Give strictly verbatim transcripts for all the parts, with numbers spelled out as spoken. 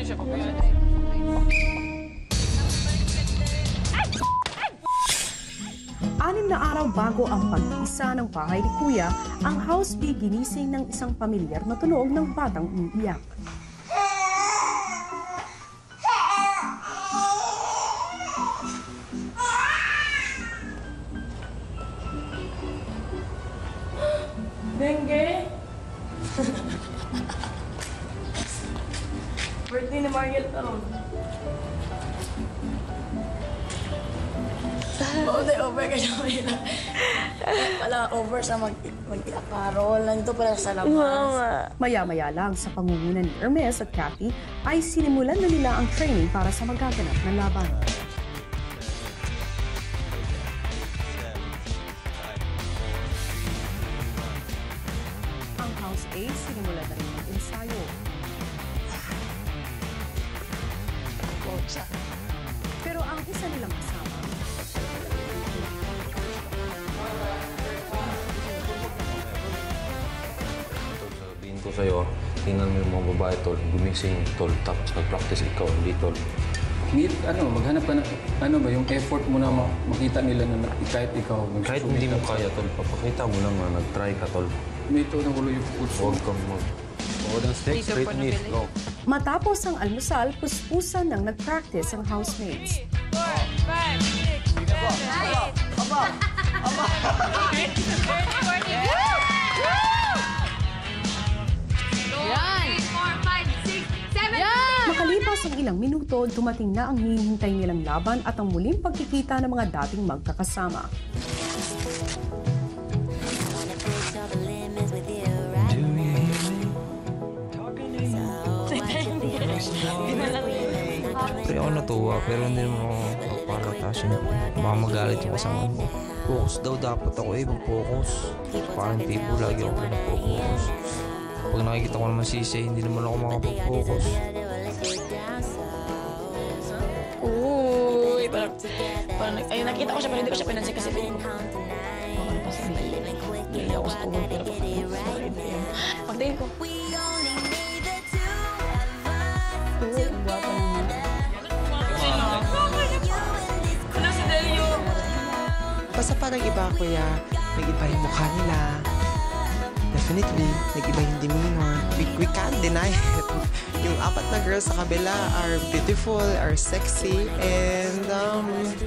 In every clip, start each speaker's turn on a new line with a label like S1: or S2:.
S1: Anim na araw bago ang pag-isa ng bahay ni Kuya, ang house bee ginising ng isang pamilyar na tunog ng batang umiiyak.
S2: Dengue? Birthday ni Mariel taon. Oo, di over ka siya mahirap. Pala over sa mag-iyakarol. Nandito pala sa labas.
S1: Maya-maya lang sa pangunguna ni Hermes at Cathy ay sinimulan na nila ang training para sa magaganap na laban. Ang House A sinimulan na rin ang ensayo. Pero ang isa nilang kasama,
S3: sabihin ko sa'yo, tingnan mo yung mga babae, tol, gumising, tol, tapos nag-practice ikaw, hindi, tol.
S4: Need, ano, maghanap ka na, ano ba, yung effort mo na makita nila na kahit ikaw.
S3: Kahit hindi mo kaya, tol, papakita mo lang na nag-try ka, tol.
S4: Dito na ulo yung food.
S3: Huwag kang mag... Huwag ang steak, straight knees, go.
S1: matapos ang almusal, puspusan ng nag-practice ang housemates.
S5: four, five, six, seven,
S6: Aba! Aba!
S1: Makalipas ang ilang minuto, dumating na ang hinihintay nilang laban at ang muling pagkikita ng mga dating magkakasama.
S7: Pero ako natuwa, pero hindi naman ako papalatasin. Baka magalit yung kasama mo. Focus daw dapat ako eh, mag-focus. Parang tipo lagi ako pinag-focus. Pag nakikita ko naman si Issei, hindi naman ako makapag-focus.
S2: Uy, parang, parang, ay, nakita ko siya pero hindi ko siya pinansin kasi feeling ko. Ano pa sabihin? Hindi ako sa tubog pero pagtingin ko.
S8: Basta parang iba, kuya. Nag-iba yung mukha nila. Definitely, nag-iba yung demeanor. We, we can't deny it. Yung apat na girls sa kabila are beautiful, are sexy, and um,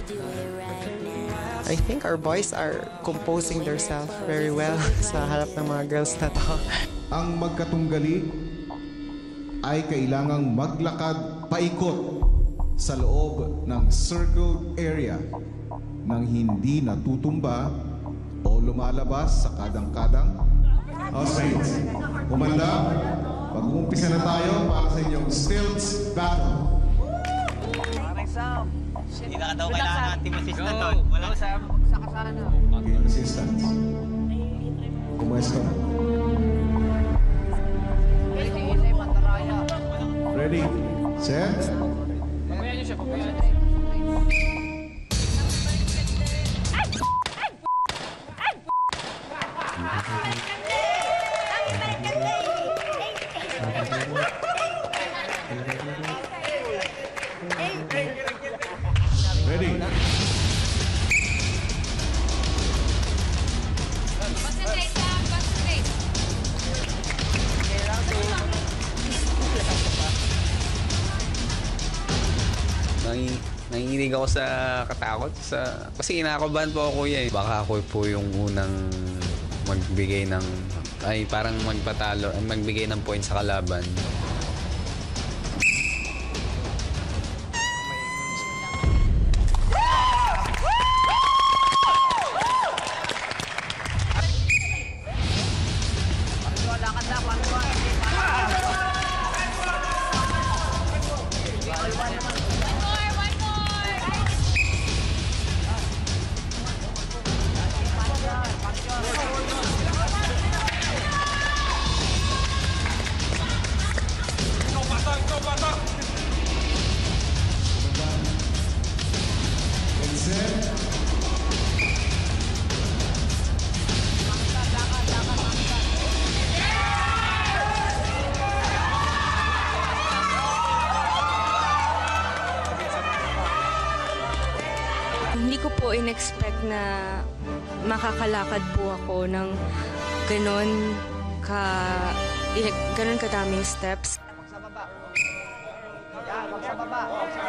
S8: I think our boys are composing themselves very well sa harap ng mga girls na to.
S9: Ang magkatunggali ay kailangang maglakad paikot sa loob ng circled area nang hindi natutumba o lumalabas sa kadang-kadang. Housemates, kumanda, mag-uumpisa na tayo para sa inyong stilts battle.
S6: Parang Sam, hindi na ka daw kailangan ng team assistant doon. Wala Sam, sakasana.
S9: Team assistants. Kumuesto na. Ready, set. Ready.
S5: Concentrate lang, concentrate.
S10: Nang, nanginginig ako sa katakot. Sa, kasi inakabahan po ako kuya eh. Baka ako po yung unang magbigay ng, ay parang magpatalo, ay magbigay ng point sa kalaban.
S11: ko po in-expect na makakalakad po ako ng ganon ka ganon kadaming steps.
S6: Yan, magsababa.